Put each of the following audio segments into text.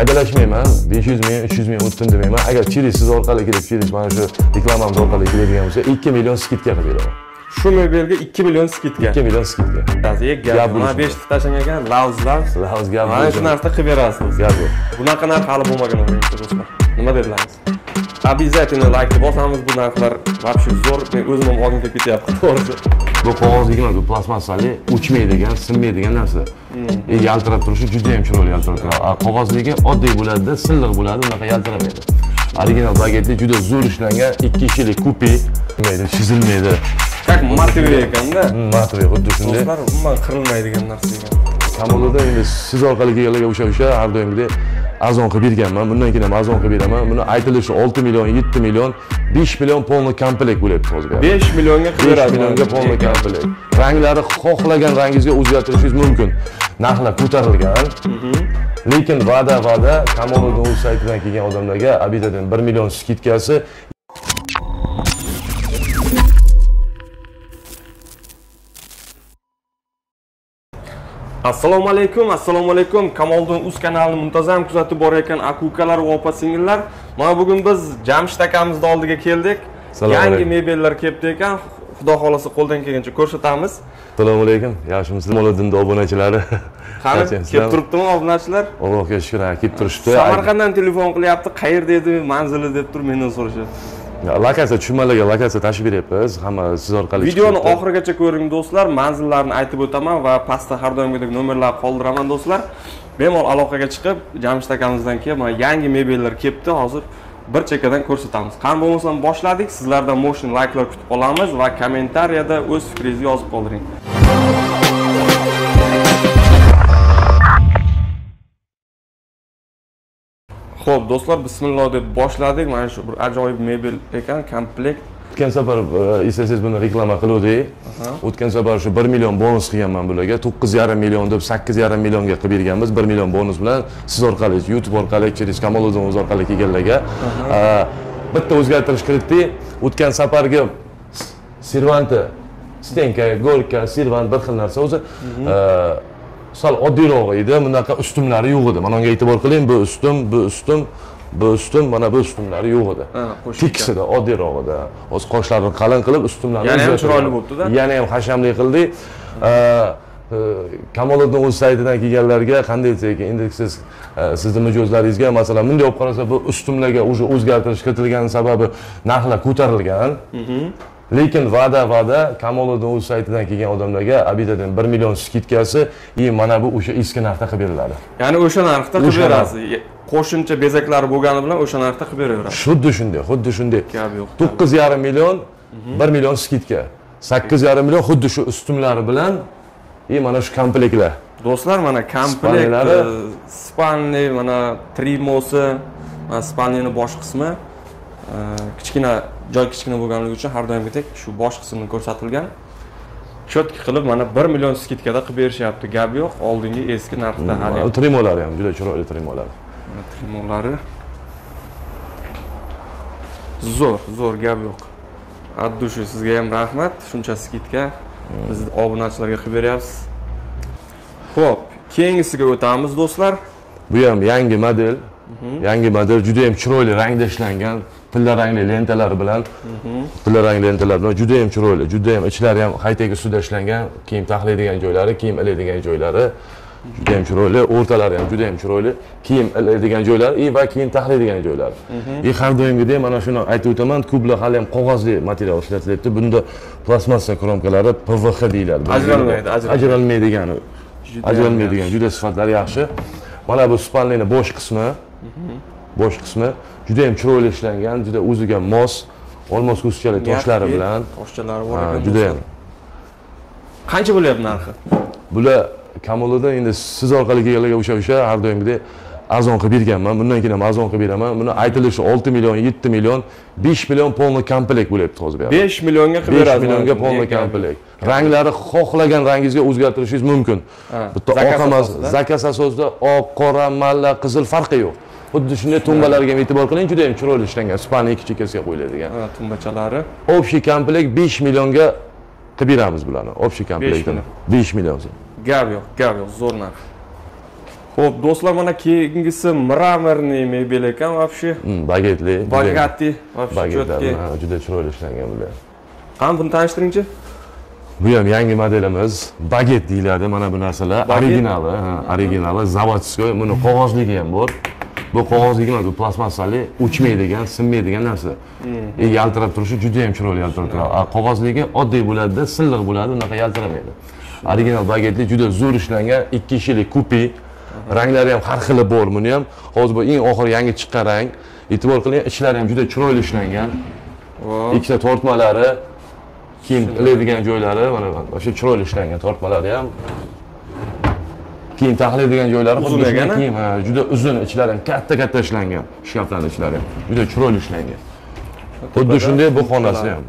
maydalashmayman. 500 ming, 300 ming o'tdim demayman. Agar Chili siz orqali kelib Chili mana shu reklamamiz orqali keladigan bo'lsa, 2 million skidka qilib beraman. Shu mebelga 2 million skidka. 2 million skidka. Gap. Mana 5 ta tashlagan ekan, Laos gap. Mana shu narsa qilib berasiz. Gap. Bunaqa narx hali bo'lmagan o'yinchi do'stlar. Nima dedilaringiz? Обязательно like bosamiz, bu narxlar вообще zo'r. Men o'zim ham oldinga ketyapman, to'g'risi. Bu qog'ozlik emas, bu plastmassali, o'chmaydigan, sinmaydigan narsa. Yaltirab turishi juda ham chiroyli yaltirab turadi. Qog'ozligi oddiy bo'ladi, silliq bo'ladi, unaqa yaltiramaydi. Original bagetli juda zo'r ishlangan 2 kishilik kupe, chizilmaydi. Как matve ekanda. Matve xuddi shunday. Do'stlar, umuman qirilmaydigan narsa ekan. Kamolida endi siz orqali kelganlarga o'sha har doimgidek arzon qilib berganman. Bundan keyin ham arzon qilib beraman. Buni aytilishi 6 million, 7 million, 5 million polni komplekt bo'lyapti hozir. 5 millionga qilib berasiz. 5 millionga polni komplekt. Ranglari xohlagan rangingizga o'zgartirishingiz mumkin. Narxlar ko'tarilgan. Lekin va'da Kamolida o'z saytidan kelgan odamlarga обязательно 1 million skidkasi. Assalomu alaykum. Kamoldan Uz kanalini muntazam kuzatib borayotgan aka-ukalar va opa-singillar. Mana bugun biz Jamshid akamizning oldiga keldik. Yangi mebellar kelibdi ekan. Xudo xolasa qo'ldan kelgancha ko'rsatamiz. Assalomu alaykum. Yaxshimisiz? Kamoliddinning obunachilari. Qani, kelib turibdimi obunachilar? Allohga shukr, kelib turishdi. Samarqanddan telefon qilyapti. Qayerda edi, manzili deb turib mendan so'rashadi. Lokatsiya tushunmalarga lokatsiya tashib beryapmiz. Hamma siz orqali. Videoni oxirigacha ko'ring do'stlar. Manzillarni aytib o'taman va pastda har doimgidek nomerlar qoldiraman do'stlar. Bemalol aloqaga chiqib, Jamshid akamizdan kelib, mana yangi mebellar kelibdi. Hozir bir chekkadan ko'rsatamiz. Qani bo'lmasam boshladik. Sizlardan motion like'lar kutib qolamiz va kommentariyada o'z fikringizni yozib qoldiring. Xo'p, do'stlar, bismillah deb boshladik. Mana shu bir ajoyib mebel ekan, komplekt. O'tgan safar eslasangiz buni reklama qiluvdik. O'tgan safar shu 1 million bonus qilganman bularga. 9,5 million deb 8,5 millionga qilib berganmiz. 1 million bonus bilan siz orqali, YouTube orqali, Kamoliddin o'z orqali kelganlarga bitta o'zgartirish kiritdik. O'tgan safargi servanti, stenka, gorka, servant bir xil narsa o'zi. Sal oddiyroq edi, bunaqa ustumlari yo'q edi. Mana unga e'tibor qiling, bu ustum, mana bu ustumlari yo'q edi. Teksida oddiyroq edi. O'z qoshlarini qalin qilib ustumlarni yana ham chiroyli bo'libdi-da. Yana ham hashamli qildik. Kamoliddin o'z saytidan kelganlarga qanday desek, endi siz sizning mijozlaringizga masalan bunday olib qarasa, bu ustumlarga o'zgartirish kiritilgani sababi narxlar ko'tarilgan. Lekin va'da Kamoliddin o'z saytidan kelgan odamlarga обязательно 1 million skidkasi, mana bu o'sha eski narxda qilib beriladi. Ya'ni o'sha narxda qilib berasiz. Qo'shimcha bezaklari bo'lgani bilan o'sha narxda qilib beraverasiz. Xuddi shunday. Gap yo'q. 9,5 million, 1 million skidka. 8,5 million xuddi shu ustumlari bilan, mana shu komplektlar. Do'stlar, mana komplekt, spalni, mana trimosi, mana spalnining bosh qismi, kichkina bo'lganligi uchun har doimgidek shu bosh qismini ko'rsatilgan. Chotki qilib mana 1 million skidkada qilib berishyapti. Gap yo'q, oldingi eski narxda hali. Trimolari ham juda chiroyli trimolar. Mana trimolari zo'r, gap yo'q. Addushi, sizga ham rahmat. Shuncha skidka biz obunachilarga qilib beryapsiz. Xo'p, keyingisiga o'tamiz do'stlar. Bu ham yangi model. Yangi model juda ham chiroyli rangda ishlangan. Tilla rangli lentalar bilan, juda ham chiroyli, juda ham ichlari ham high-tech ustida ishlangan, kiyim taxlaydigan joylari, kiyim iladigan joylari juda ham chiroyli, o'rtalari ham juda ham chiroyli, kiyim iladigan joylari va kiyim taxlaydigan joylari. Har doimgidek mana shuni aytib o'taman, kublar hali ham qog'ozli material ishlatilyapti. Bunda plastmassa kromkalari PVH deyiladi. Ajralmaydigan, juda sifatlari yaxshi. Mana bu spalnining bosh qismi juda ham chiroyli ishlangan, juda o'ziga mos, olmos kuchali toshlari bilan, toshlari bor ekan. Juda ham. Qancha bo'lyapti narxi? Bular Kamoliddin endi siz orqali kelganlarga o'sha har doimgidek arzon qilib berganman. Bundan keyin ham arzon qilib beraman. Buni aytilishi 6 million, 7 million, 5 million polni komplekt bo'lyapti hozir bu yerda. 5 millionga qilib berasiz. 5 millionga polni komplekt. Ranglari xohlagan rangingizga o'zgartirishingiz mumkin. Bitta oq emas, zakaz asosida oq, qora, malla, qizil farqi yo'q. Xuddi shunday tumbalarga e'tibor qiling, juda ham chiroyli ishlangan. Spalni ikki chekkasiga qo'yiladigan. Tumbachalari. Общий komplekt 5 millionga qilib beramiz bularni. Общий komplektini 5 million. Gap yo'q, zo'r narx. Xo'p, do'stlar, mana keyingisi mramorniy mebel ekan, вообще. Bagetli. Bagatti, вообще Bagetlar четкий. juda chiroyli ishlangan bular. Qani buni tanishtiringchi? Bu ham yangi modelimiz. Baget deyiladi mana bu narsalar. Originali, originali, zavodskoy. Buni qog'ozligi ham bor. Bu qog'ozligi emas, bu plastmassali, o'chmaydigan, sinmaydigan narsa. Yaltirab turishi juda ham chiroyli yaltirab turadi. Qog'ozligi oddiy bo'ladi, silliq bo'ladi, unaqa yaltiramaydi. Original bagetli juda zo'r ishlangan, 2 kishilik kupe. Ranglari ham har xili bor buni ham. Hozir bu eng oxir yangi chiqqan rang. E'tibor qiling, ichlari ham juda chiroyli ishlangan. Ikkita tortmalari, kiyim iladigan joylari mana o'sha chiroyli ishlangan tortmalari ham. Kiyim taxlaydigan joylari xuddi shunday kiyim, juda uzun, ichlari ham katta ishlangan. Shkaflarning ichlari ham juda chiroyli ishlangan. Xuddi shunday bu xonasi ham.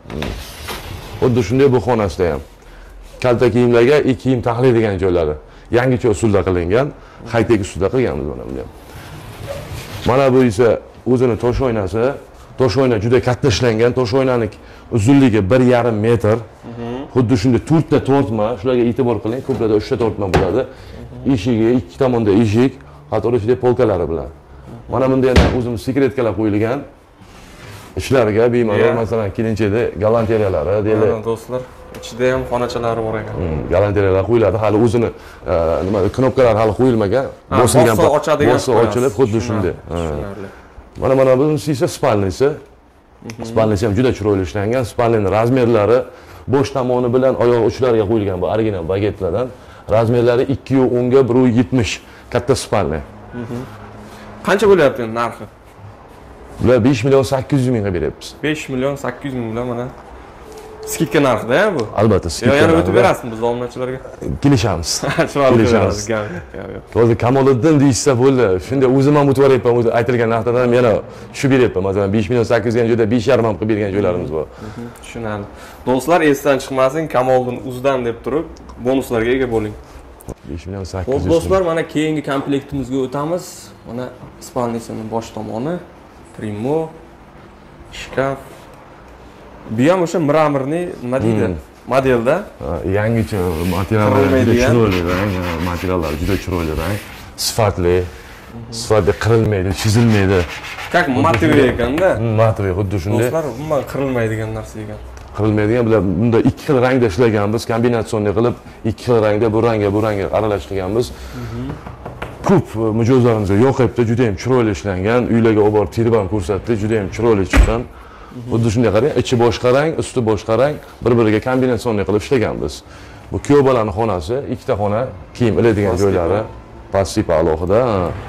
Xuddi shunday bu xonasida ham. Kalta kiyimlarga kiyim taxlaydigan joylari yangicha usulda qilingan, high-tech usulda qilganmiz mana buni ham. Mana bu esa o'zini tosh oynasi. Tosh oyna juda katta ishlangan. Tosh oynaning uzunligi 1,5 metr. Xuddi shunday 4 ta tortma, shularga e'tibor qiling. Ko'plarda 3 ta tortma bo'ladi. Eshigi, ikki tomonda eshik, qatorishida polkalari bilan. Mana bunda yana o'zimiz sekretkalar qo'yilgan. Ishlarga bemalol, masalan, kelinchakda galanteriyalari deylik. Do'stlar, ichida ham xonachalari bor ekan. Galanteriyalar qo'yiladi. Hali o'zini nima knopkalar hali qo'yilmagan. Bosilgan, bosi ochilib, xuddi shunday. Mana bunisi esa spalnisi. Spalnisi ham juda chiroyli ishlangan. Spalnining razmerlari bosh tomoni bilan oyoq uchlariga qo'yilgan bu original bagetlardan. Razmerlari 2.10 ga 1.70 katta spalni. Qancha bo'lyapti endi narxi? Bular 5.800.000 ga beryapmiz. 5.800.000 bilan mana skidka narxida bu. Albatta, skidka. Yana o'tib berasizmi biz obunachilarga? Kelishamiz. Chiroyli kelishamiz. Hozir Kamoliddin deysa bo'ldi. Shunda o'zim ham o'tib boryapman, o'zi aytilgan narxdan ham yana tushib beryapman. Masalan, 5.800 ga joyda 5.5 ham qilib bergan joylarimiz bor. Tushunadi. Do'stlar, esdan chiqmasin, Kamoliddin uzdan deb turib, bonuslarga ega bo'ling. 5.800. Xo'p, do'stlar, mana keyingi komplektimizga o'tamiz. Mana spalnisining bosh tomoni, trimo, shkaf. Bu ham o'sha mramorniy nima deydi? Modelda. Yangicha materiallar juda chiroyli rang, materiallar juda chiroyli rang, sifatli, qirilmaydi, chizilmaydi. Как matve ekanda? Matve xuddi shunday. Do'stlar, umuman qirilmaydigan narsa ekan. Qirilmaydigan bular bunda 2 xil rangda ishlaganmiz, kombinatsiyonni qilib 2 xil rangda bu rangga aralashtirganmiz. Ko'p mijozlarimizga yoqibdi, juda ham chiroyli ishlangan. Uylarga olib borib terib ham ko'rsatdik, juda ham chiroyli chiqqan. Xuddi shunday qarang, ichi boshqa rang, usti boshqa rang, bir-biriga kombinatsiyonni qilib ishlaganmiz. Bu kuyov bolaning xonasi, ikkita xona, kiyim iladigan joylari, passiv alohida.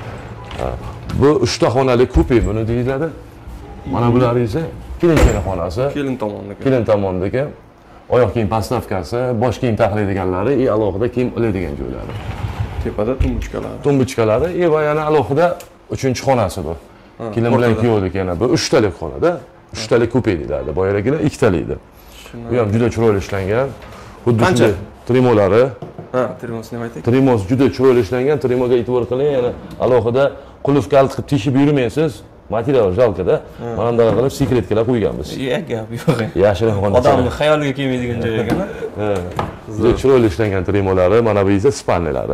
Bu 3 ta xonali kupe buni deyiladi. Mana bular esa kelinchakning xonasi. Kelin tomondagi oyoq kiyim postavkasi, bosh kiyim taxlaydiganlari, alohida kiyim iladigan joylari. Tepada tumbuchkalari. Tumbuchkalari va yana alohida 3-xonasi bu. Kelin bilan kuyovlik yana bu 3 talik xonada. 3 talik kupe deyiladi. Boyaragilar 2 talikdi. Bu ham juda chiroyli ishlangan. Xuddi shunday trimolari. Trimos nima aytdik? Trimos juda chiroyli ishlangan. Trimoga e'tibor qiling, yana alohida qulf kalt qilib teshib yurmaysiz. Material jalkada. Mana bunday qilib sekretkalar qo'yganmiz. Gap yo'q. Yashirin xonasi. Odamning xayoliga kelmaydigan joy ekan. Juda chiroyli ishlangan trimolari, mana bu esa spalnilari.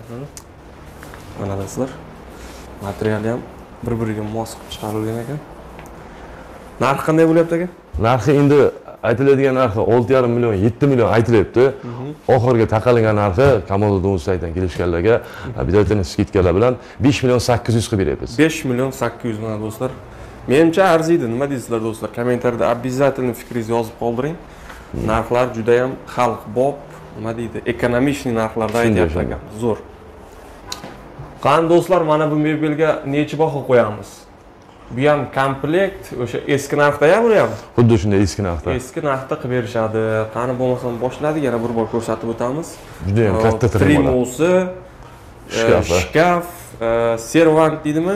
Mana do'stlar, material ham bir-biriga mos qilib chiqarilgan ekan. Narxi qanday bo'lyapti aka? Narxi endi aytiladigan narxi 6,5 million, 7 million aytilyapti. Oxirgi taqalgan narxi Kamoliddin saytdan kelishganlarga обязательно skidkalar bilan 5.800.000 qilib beryapmiz. 5.800.000 mana do'stlar. Menimcha arziydi. Nima deysizlar do'stlar? Kommentariyada обязательно fikringizni yozib qoldiring. Narxlar juda ham xalqbob, nima deydi, ekonomik narxlarda aytyapti ekan. Zo'r. Qani do'stlar, mana bu mebelga necha baho qo'yamiz? Bu ham komplekt, o'sha eski narxda-ya bu ham. Xuddi shunday eski narxda. Eski narxda qilib berishadi. Qani bo'lmasam boshladik, yana bir bor ko'rsatib o'tamiz. Juda ham katta trimosi, shkaf, servant deydimi?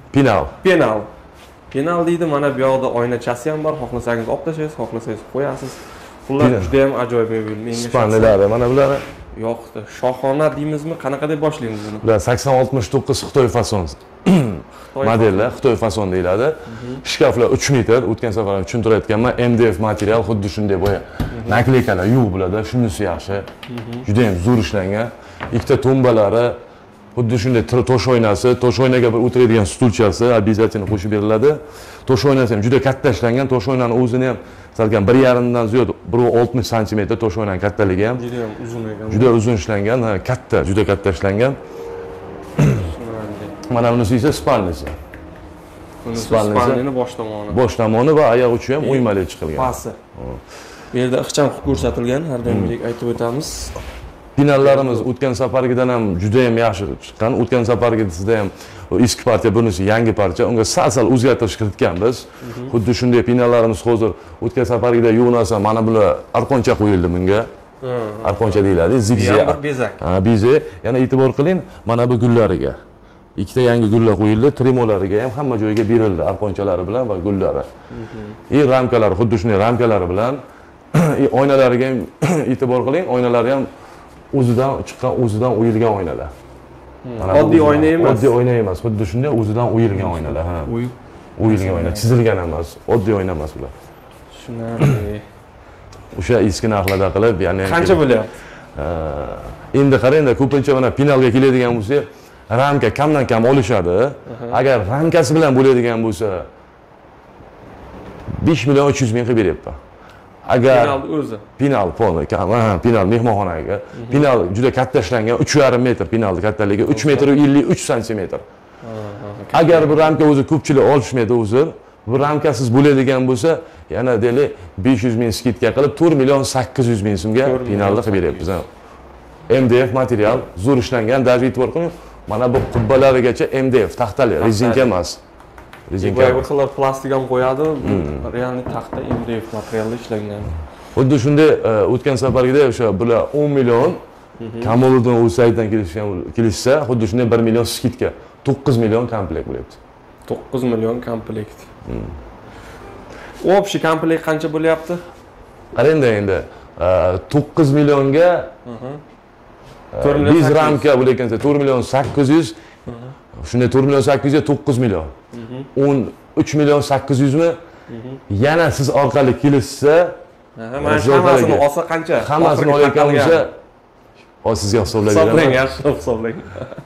Penal deydi. Mana bu yoqda oynachasi ham bor. Xohlasangiz olib tashlaysiz, xohlasangiz qo'yasiz. Xullas, juda ham ajoyib mebel. Menga spalnilari mana bular. Yo'qdi. Shohona deymizmi? Qanaqa deb boshlaymiz buni? Bular 8069 Xitoy fason modellar, Xitoy fason deyiladi. Shkaflar 3 metr, o'tgan safar ham tushuntirayotganman. MDF material xuddi shunday bo'ya. Nakleykalar yo'q bo'ladi, shunisi yaxshi. Juda ham zo'r ishlangan. Ikkita tumbalari, Xuddi shunday tosh oynasi, tosh oynaga bir o'tiradigan stulchasi обязательно qo'shib beriladi. Tosh oynasi ham juda katta ishlangan. Tosh oynani o'zini ham salgan 1,5 dan ziyod, 1,60 sm tosh oynaning kattaligi ham. Juda ham uzun ekan. Juda uzun ishlangan, katta, juda katta ishlangan. Mana bunisi esa spalnisi. Spalnini bosh tomoni. Bosh tomoni va oyoq uchi ham o'ymali chiqilgan. Pasi. Bu yerda ixcham qilib ko'rsatilgan, har doimgidek aytib o'tamiz. Finallarimiz o'tgan safargidan ham juda ham yaxshi chiqqan. O'tgan safargida ham eski partiya, bunisi yangi parcha. Unga sal o'zgartirish kiritganmiz. Xuddi shunday finallarimiz hozir o'tgan safargida yo'q narsa, mana bular arqoncha qo'yildi bunga. Arqoncha deyiladi, zigzag. Bezak. Bezak. Yana e'tibor qiling, mana bu gullariga. Ikkita yangi gullar qo'yildi, tremolariga ham hamma joyiga berildi, arqonchalari bilan va gullari. Ramkalari xuddi shunday ramkalari bilan, oynalariga ham e'tibor qiling, oynalari ham o'zidan chiqqan, o'zidan o'yilgan oynalar. Oddiy oyna emas. Oddiy oyna emas, xuddi shunday o'zidan o'yilgan oynalar, o'yilgan oyna, chizilgan emas, oddiy oyna emas bular. Tushunarli. O'sha eski narxlarda qilib, ya'ni qancha bo'lyapti? Endi qarang, ko'pincha mana finalga keladigan bo'lsa, ramka kamdan kam olishadi. Agar ramkasi bilan bo'ladigan bo'lsa 5 million 300 ming qilib beryapman. Agar final o'zi. Final polni, final mehmonxonaga. Final juda katta ishlangan, 3,5 metr finalning kattaligi, 3 metr 53 sm. Agar bu ramka o'zi ko'pchilik olishmaydi o'zi, bu ramkasiz bo'ladigan bo'lsa, yana deylik 500 ming skidka qilib 4 million 800 ming so'mga finalda qilib beryapmiz. MDF material, zo'r ishlangan, даже e'tibor qiling, mana bu qubbalarigacha MDF taxtali, rezinka emas. Rezinka. Bu bir xil plastik ham qo'yadi, realniy taxta MDF materialda ishlangan. Xuddi shunday o'tgan safargida o'sha bular 10 million Kamoliddin o'z saytidan kelishsa, xuddi shunday 1 million skidka, 9 million komplekt bo'lyapti. 9 million komplekt. Общий komplekt qancha bo'lyapti? Qarang endi 9 millionga biz ramka bo'layotgan 4 million 800, shunday 4 million 800 ga 9 million. 13 million 800 mi? Yana siz orqali kelishsa, mana shu hammasini olsa qancha? Hammasini olayotgan bo'lsa, sizga hisoblayman. Hisoblang, yaxshi hisoblang.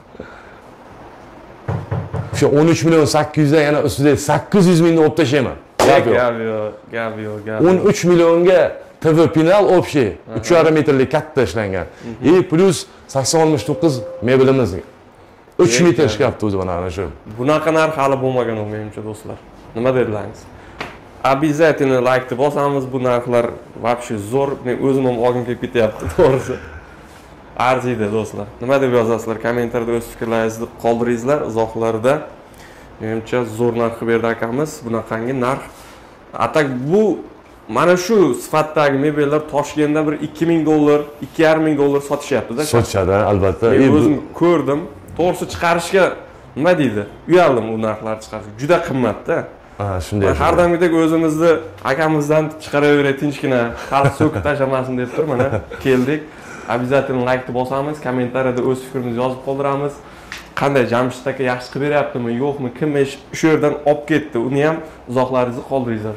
O'sha 13 million 800 dan yana ustida 800 mingni olib tashlayman. Gap yo'q. 13 millionga TV final общий 3,5 metrlik katta ishlangan. Plus 80-69 mebelimiz. 3 metr shkafda o'zi mana shu. Bunaqa narx hali bo'lmagan menimcha do'stlar. Nima dedilaringiz? Обязательно like bosamiz, bu narxlar вообще zo'r. Men o'zim ham olgim kelib ketyapti, to'g'risi. Arziydi do'stlar. Nima deb yozasizlar? Kommentariyada o'z fikrlaringizni qoldiringizlar, izohlarda. Menimcha zo'r narx berdi akamiz, bunaqangi narx. Atak bu mana shu sifatdagi mebellar Toshkentda bir $2000, $2500 sotishyapti-da. Sotishadi, albatta. Men o'zim ko'rdim. To'g'risi chiqarishga nima deydi? Uyaldim u narxlarni chiqarishga. Juda qimmat-da. Shunday. Har doimgidek o'zimizni akamizdan chiqaraveray tinchgina, xalq so'kib tashlamasin deb turib mana keldik. Обязательно like bosamiz, kommentariyada o'z fikrimizni yozib qoldiramiz. Qanday Jamshid aka yaxshi qilib beryaptimi, yo'qmi, kim shu yerdan olib ketdi, uni ham izohlaringizni qoldiringizlar.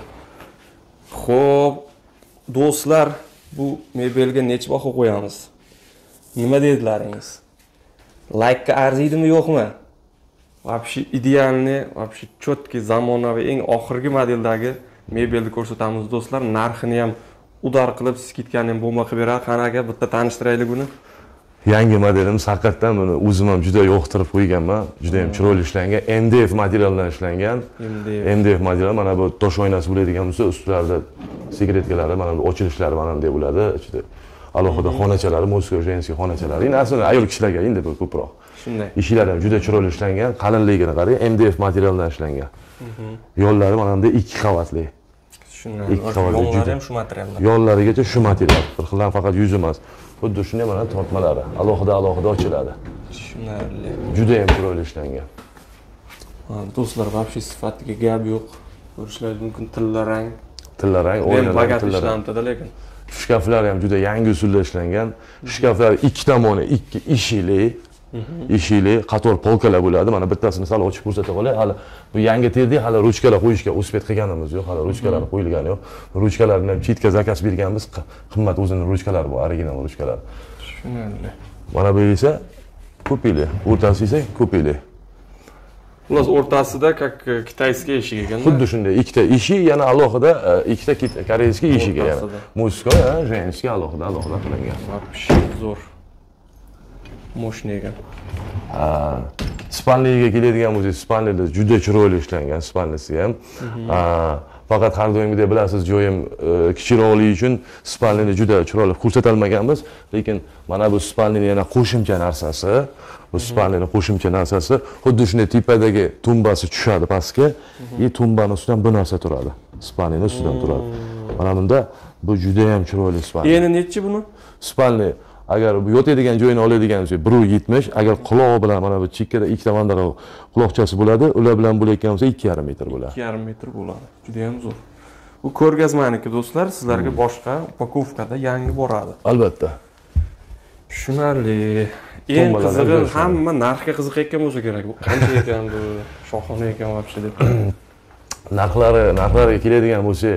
Xo'p, do'stlar, bu mebelga necha baho qo'yamiz? Nima dedilaringiz? Like ga arziydimi, yo'qmi? Вообще idealni, вообще cho'tki zamonaviy eng oxirgi modeldagi mebelni ko'rsatamiz do'stlar. Narxini ham udar qilib, skidkani ham bomba qilib beradi. Qani aka, bitta tanishtiraylik buni. Yangi modelimiz haqiqatan buni o'zim ham juda yoqtirib qo'yganman. Juda ham chiroyli ishlangan, MDF materialdan ishlangan. MDF material, mana bu tosh oynasi bo'ladigan bo'lsa, ustlarida sekretkalari, mana bu ochilishlari mana bunday bo'ladi. Ichida alohida xonachalari, Moskva женский xonachalari. Endi aslida ayol kishilarga endi bu ko'proq. Shunday. Eshiklari ham juda chiroyli ishlangan, qalinligini qarang, MDF materialdan ishlangan. Yo'llari mana bunday 2 qavatli. Shunday. Yo'llari ham shu materiallar. Yo'llarigacha shu material. Bir xildan faqat yuzi emas. Xuddi shunday mana tortmalari alohida ochiladi. Tushunarli. Juda ham chiroyli ishlangan. Do'stlar, вообще sifatiga gap yo'q. Ko'rishlaringiz mumkin, tillarang, o'yinlar, tillarang, lekin shkaflar ham juda yangi usulda ishlangan. Shkaflar ikki tomoni, ikki eshikli, qator polkalar bo'ladi. Mana bittasini sal ochib ko'rsata qolay. Hali bu yangi terdik, hali ruchkalar qo'yishga uspet qilganimiz yo'q. Hali ruchkalar qo'yilgani yo'q. Ruchkalarni ham chetka zakaz berganmiz. Qimmat o'zining ruchkalari bu, original ruchkalar. Tushunarli. Mana bu esa Kupili. O'rtasi esa kupili. Xullas o'rtasida как kitayskiy eshik ekan. Xuddi shunday ikkita eshik, yana alohida ikkita koreyskiy eshik yana. Muskoy, женский alohida qilingan. Вообще zo'r. Moshni ekan. Spalniga keladigan bo'lsak, spalnida juda chiroyli ishlangan spalnisi ham. Faqat har doimgidek bilasiz, joyim kichikroqligi uchun spalnini juda chiroyli ko'rsatolmaganmiz, lekin mana bu spalnining yana qo'shimcha narsasi, bu spalnining qo'shimcha narsasi, xuddi shunday tepadagi tumbasi tushadi pastga, tumbaning ustidan bu narsa turadi. Spalnining ustidan turadi. Mana bunda bu juda ham chiroyli spalni. Endi nechi buni? Spalni agar bu yotadigan joyini oladigan bo'lsa 1.70, agar quloq bilan mana bu chekkada ikkita mandaqa quloqchasi bo'ladi, ular bilan bo'layotgan bo'lsa 2,5 metr bo'ladi. 2,5 metr bo'ladi. Juda ham zo'r. Bu ko'rgazmaniki do'stlar, sizlarga boshqa upakovkada yangi boradi. Albatta. Tushunarli. Eng qizig'i hamma narxga qiziqayotgan bo'lsa kerak. Bu qancha ekan bu? Shohona ekan вообще deb. Narxlariga keladigan bo'lsa,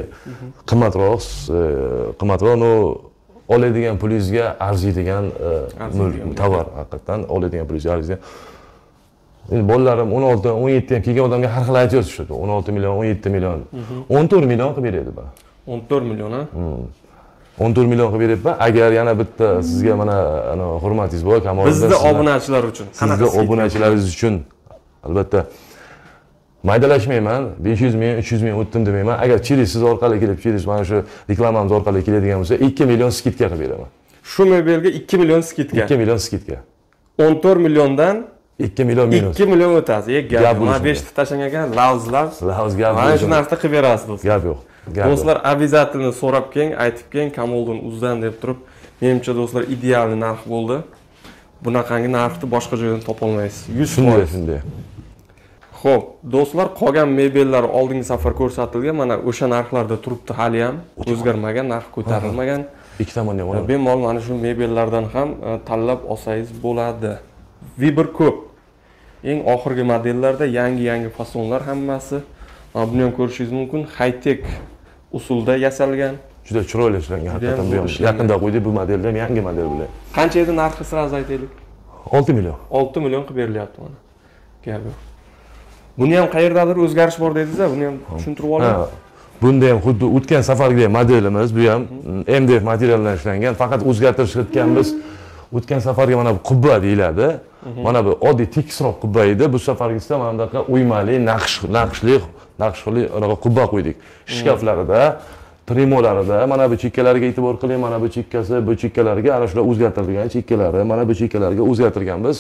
qimmatroq, no oladigan pulingizga arziydigan tovar, haqiqatan oladigan pulingizga arziydigan. Endi bolalarim 16, 17 ham kelgan odamga har xil aytishadi. 16 million, 17 million, 14 million qilib beradi bu. 14 million ha? 14 million qilib beryapman. Agar yana bitta sizga mana hurmatingiz bor, Kamoliddin. Bizda obunachilar uchun. Sizga obunachilaringiz uchun albatta maydalashmayman, 500 ming, 300 ming o'tdim demayman. Agar siz orqali kelib, mana shu reklamamiz orqali keladigan bo'lsa, 2 million skidka qilib beraman. Shu mebelga 2 million skidka. 2 million skidka. 14 milliondan 2 million minus. 2 million o'tasiz. Gap. Mana 5 ta tashlangan lavzlar. Gap. Mana shu narsa qilib berasiz do'stlar. Gap yo'q. Do'stlar, обязательно so'rab keling, aytib keling, Kamoliddin Uzdan deb turib, menimcha do'stlar ideal narx bo'ldi. Bunaqangi narxni boshqa joydan topa olmaysiz. 100%. Shunday. Xo'p, do'stlar, qolgan mebellar oldingi safar ko'rsatilgan, mana o'sha narxlarda turibdi hali ham, o'zgarmagan, narx ko'tarilmagan. Ikki tomon ham bor. Bemalol mana shu mebellardan ham tanlab olsangiz bo'ladi. Vibr ko'p. Eng oxirgi modellarda yangi fasonlar hammasi. Mana buni ham ko'rishingiz mumkin. High-tech usulda yasalgan. Juda chiroyli ishlangan, haqiqatan bu ham. Yaqinda qo'ydik bu modelni ham, yangi model bilan. Qancha edi narxi siz aytaylik? 6 million. 6 million qilib berilyapti mana. Gap yo'q. Buni ham qayerdadir o'zgarish bor dedingiz-a, buni ham tushuntirib oling. Bunda ham xuddi o'tgan safargidek modelimiz, bu ham MDF materialdan ishlangan. Faqat o'zgartirish qilayotganmiz. O'tgan safarga mana bu qubba deyiladi. Mana bu oddiy tekisroq qubba edi. Bu safargisida mana bunaqa o'ymali, naqshli qubba qo'ydik. Shkaflarida, trimolarida, mana bu chekkalarga e'tibor qiling, mana bu chekkasi, bu chekkalarga ana shular o'zgartirilgan chekkalari, mana bu chekkalarga o'zgartirganmiz.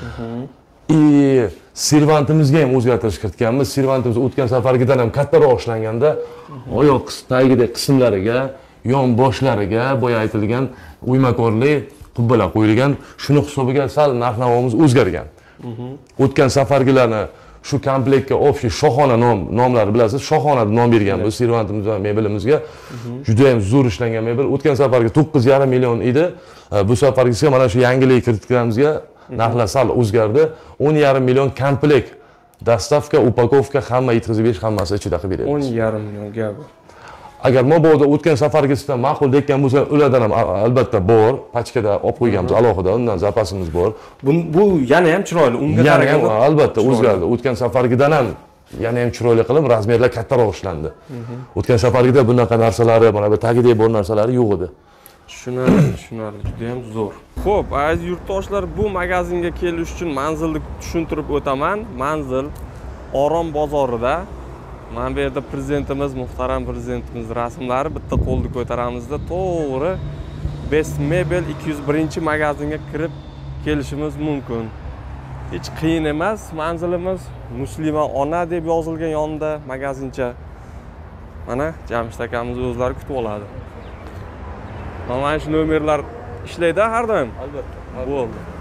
Servantimizga ham o'zgartirish kiritganmiz. Servantimiz o'tgan safargidan ham kattaroq ishlanganda, oyoq tagidagi qismlariga, yon boshlariga boya aytilgan o'ymakorli qubbalar qo'yilgan. Shuni hisobiga sal narx-navomiz o'zgargan. O'tgan safargilarni shu komplektga общий shohona nomlari bilasiz, shohona nom berganmiz servantimiz va mebelimizga. Juda ham zo'r ishlangan mebel. O'tgan safarga 9,5 million edi. Bu safargisiga mana shu yangilik kiritganimizga narxlar sal o'zgardi. 10,5 million komplekt. Dostavka, upakovka hamma yetkazib berish hammasi ichida qilib beramiz. 10,5 million gap. Agar mabodo o'tgan safargisidan ma'qul dekkan bo'lsa, ulardan ham albatta bor. Pachkada olib qo'yganmiz alohida, undan zapasimiz bor. Bu yana ham chiroyli. Unga qaraganda albatta o'zgardi. O'tgan safargidan ham yana ham chiroyli qilib, razmerlar kattaroq ishlandi. O'tgan safargida bunaqa narsalari, mana bu tagidagi bor narsalari yo'q edi. Tushunarli, juda ham zo'r. Xo'p, aziz yurtdoshlar, bu magazinga kelish uchun manzilni tushuntirib o'taman. Manzil Orom bozorida. Mana bu yerda prezidentimiz, muhtaram prezidentimiz rasmlari bitta qo'lni ko'taramizda to'g'ri Best Mebel 201-magazinga kirib kelishimiz mumkin. Hech qiyin emas. Manzilimiz Muslima ona deb yozilgan yonida magazincha. Mana Jamshid akamiz o'zlari kutib oladi. Mana shu nomerlar ishlaydi har doim. Albatta. Bo'ldi.